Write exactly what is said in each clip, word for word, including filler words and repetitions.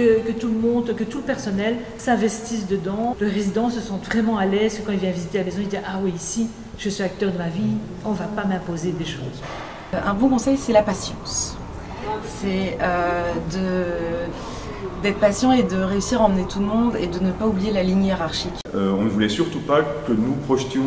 que, que tout le monde, que tout le personnel s'investisse dedans. Le résident se sent vraiment à l'aise, que quand il vient visiter la maison, il dit « Ah oui, ici, je suis acteur de ma vie, on ne va pas m'imposer des choses. » Un bon conseil, c'est la patience. C'est euh, de... d'être patient et de réussir à emmener tout le monde et de ne pas oublier la ligne hiérarchique. Euh, on ne voulait surtout pas que nous projetions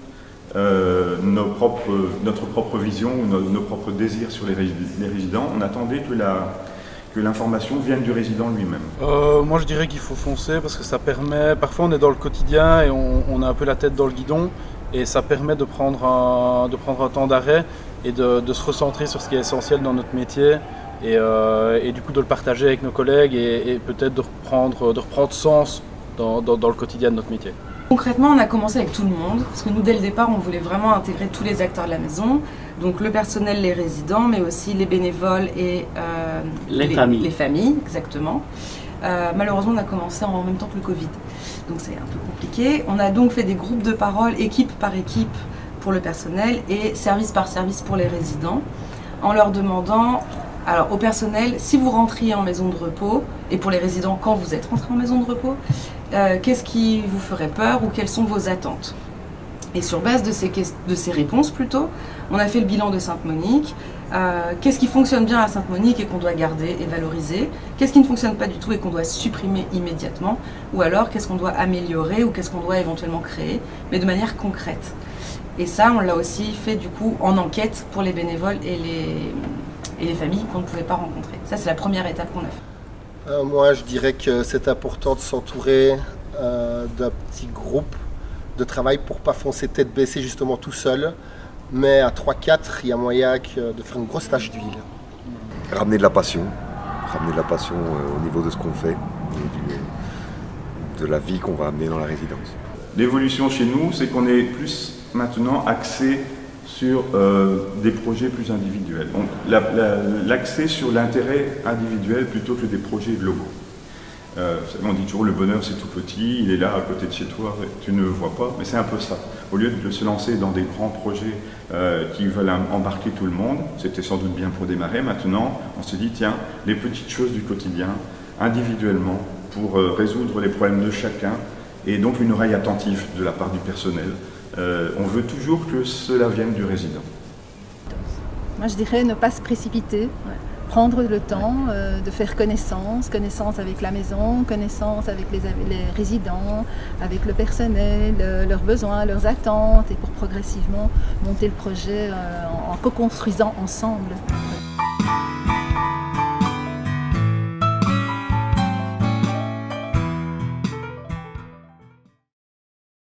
euh, nos propres, notre propre vision ou nos, nos propres désirs sur les, les résidents. On attendait que la, que l'information vienne du résident lui-même. Euh, moi je dirais qu'il faut foncer parce que ça permet, parfois on est dans le quotidien et on, on a un peu la tête dans le guidon et ça permet de prendre un, de prendre un temps d'arrêt et de, de se recentrer sur ce qui est essentiel dans notre métier. Et, euh, et du coup de le partager avec nos collègues et, et peut-être de reprendre, de reprendre sens dans, dans, dans le quotidien de notre métier. Concrètement, on a commencé avec tout le monde, parce que nous, dès le départ, on voulait vraiment intégrer tous les acteurs de la maison, donc le personnel, les résidents, mais aussi les bénévoles et euh, les, les familles. Les familles, exactement. Euh, malheureusement, on a commencé en même temps que le Covid, donc c'est un peu compliqué. On a donc fait des groupes de parole, équipe par équipe pour le personnel et service par service pour les résidents, en leur demandant... Alors au personnel, si vous rentriez en maison de repos, et pour les résidents quand vous êtes rentré en maison de repos, euh, qu'est-ce qui vous ferait peur ou quelles sont vos attentes? Et sur base de ces, de ces réponses plutôt, on a fait le bilan de Sainte-Monique. Euh, qu'est-ce qui fonctionne bien à Sainte-Monique et qu'on doit garder et valoriser? Qu'est-ce qui ne fonctionne pas du tout et qu'on doit supprimer immédiatement? Ou alors qu'est-ce qu'on doit améliorer ou qu'est-ce qu'on doit éventuellement créer, mais de manière concrète? Et ça, on l'a aussi fait du coup en enquête pour les bénévoles et les... et les familles qu'on ne pouvait pas rencontrer. Ça, c'est la première étape qu'on a fait. Euh, moi, je dirais que c'est important de s'entourer euh, d'un petit groupe de travail pour ne pas foncer tête baissée justement tout seul. Mais à trois quatre, il y a moyen de faire une grosse tache d'huile. Ramener de la passion, ramener de la passion euh, au niveau de ce qu'on fait, et du, de la vie qu'on va amener dans la résidence. L'évolution chez nous, c'est qu'on est plus maintenant axé sur euh, des projets plus individuels. L'accès sur l'intérêt individuel plutôt que des projets globaux. Euh, on dit toujours le bonheur c'est tout petit, il est là à côté de chez toi, tu ne le vois pas, mais c'est un peu ça. Au lieu de se lancer dans des grands projets euh, qui veulent embarquer tout le monde, c'était sans doute bien pour démarrer, maintenant on se dit tiens, les petites choses du quotidien, individuellement, pour euh, résoudre les problèmes de chacun, et donc une oreille attentive de la part du personnel. Euh, on veut toujours que cela vienne du résident. Moi je dirais ne pas se précipiter, ouais. Prendre le temps euh, de faire connaissance, connaissance avec la maison, connaissance avec les, les résidents, avec le personnel, euh, leurs besoins, leurs attentes et pour progressivement monter le projet euh, en, en co-construisant ensemble. Ouais.